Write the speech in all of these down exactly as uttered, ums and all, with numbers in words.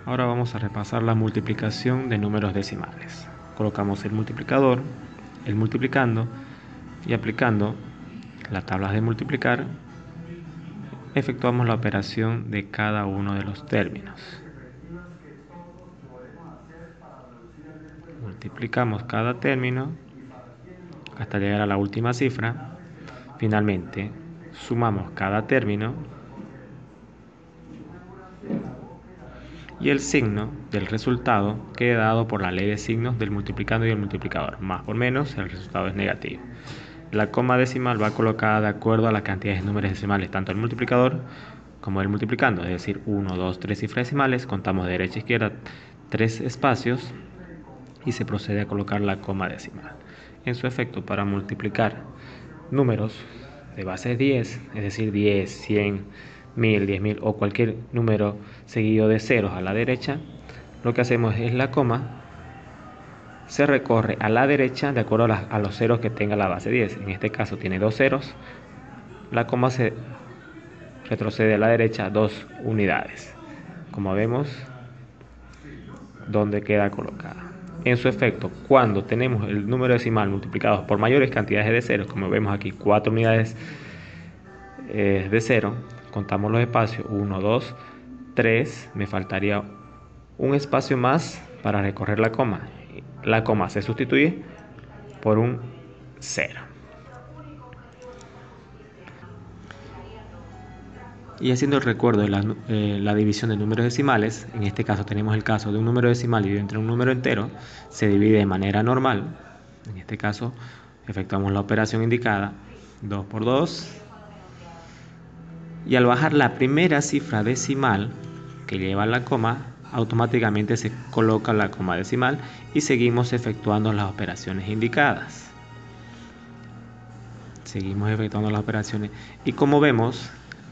Ahora vamos a repasar la multiplicación de números decimales. Colocamos el multiplicador, el multiplicando y aplicando las tablas de multiplicar, efectuamos la operación de cada uno de los términos. Multiplicamos cada término hasta llegar a la última cifra. Finalmente, sumamos cada término y el signo del resultado queda dado por la ley de signos del multiplicando y el multiplicador. Más por menos, el resultado es negativo. La coma decimal va colocada de acuerdo a la cantidad de números decimales, tanto el multiplicador como el multiplicando, es decir, uno, dos, tres cifras decimales, contamos de derecha a izquierda tres espacios y se procede a colocar la coma decimal. En su efecto, para multiplicar números de base diez, es decir, diez, cien, mil, diez mil o cualquier número seguido de ceros a la derecha, lo que hacemos es la coma se recorre a la derecha de acuerdo a, la, a los ceros que tenga la base diez. En este caso tiene dos ceros, la coma se retrocede a la derecha dos unidades, como vemos donde queda colocada. En su efecto, cuando tenemos el número decimal multiplicado por mayores cantidades de ceros, como vemos aquí cuatro unidades eh, de cero, contamos los espacios uno, dos, tres, me faltaría un espacio más para recorrer la coma. La coma se sustituye por un cero. Y haciendo el recuerdo de la, eh, la división de números decimales, en este caso tenemos el caso de un número decimal dividido entre un número entero, se divide de manera normal. En este caso efectuamos la operación indicada, dos por dos, y al bajar la primera cifra decimal que lleva la coma, automáticamente se coloca la coma decimal y seguimos efectuando las operaciones indicadas. Seguimos efectuando las operaciones y como vemos,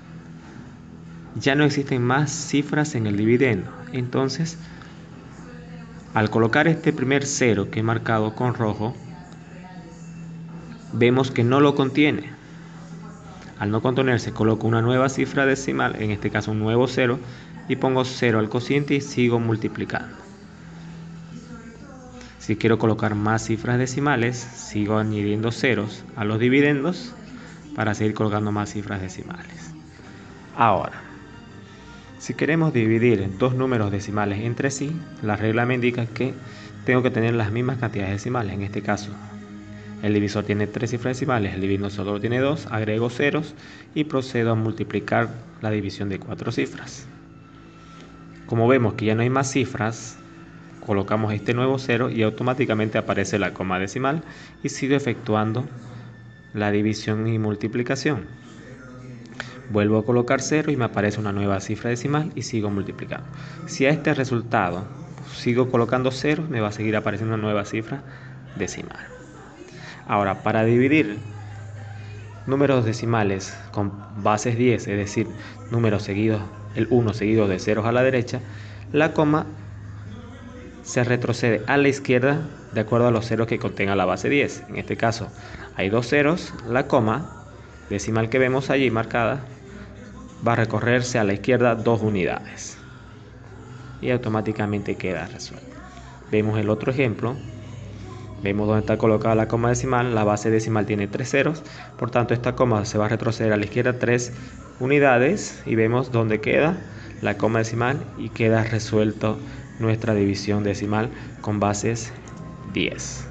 ya no existen más cifras en el dividendo. Entonces, al colocar este primer cero que he marcado con rojo, vemos que no lo contiene. Al no contenerse, coloco una nueva cifra decimal, en este caso un nuevo cero, y pongo cero al cociente y sigo multiplicando. Si quiero colocar más cifras decimales, sigo añadiendo ceros a los dividendos para seguir colocando más cifras decimales. Ahora, si queremos dividir dos números decimales entre sí, la regla me indica que tengo que tener las mismas cantidades decimales. En este caso, el divisor tiene tres cifras decimales, el dividendo solo tiene dos, agrego ceros y procedo a multiplicar la división de cuatro cifras. Como vemos que ya no hay más cifras, colocamos este nuevo cero y automáticamente aparece la coma decimal y sigo efectuando la división y multiplicación. Vuelvo a colocar cero y me aparece una nueva cifra decimal y sigo multiplicando. Si a este resultado sigo colocando cero, me va a seguir apareciendo una nueva cifra decimal. Ahora, para dividir números decimales con bases diez, es decir, números seguidos, el uno seguido de ceros a la derecha, la coma se retrocede a la izquierda de acuerdo a los ceros que contenga la base diez. En este caso hay dos ceros, la coma decimal que vemos allí marcada va a recorrerse a la izquierda dos unidades y automáticamente queda resuelto. Vemos el otro ejemplo. Vemos dónde está colocada la coma decimal, la base decimal tiene tres ceros, por tanto esta coma se va a retroceder a la izquierda tres unidades y vemos dónde queda la coma decimal y queda resuelto nuestra división decimal con bases diez.